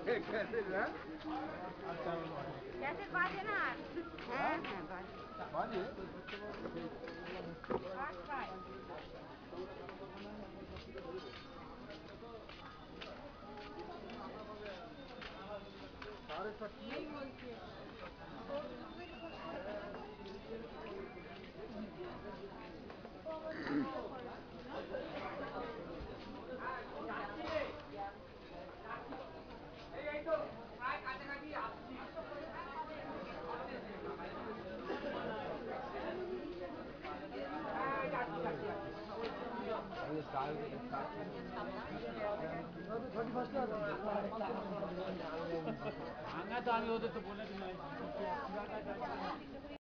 कैसे बाजे ना हाँ हाँ बाजे सारे सच्ची ভাঙা তো আমি ওদের তো বলে দিলাম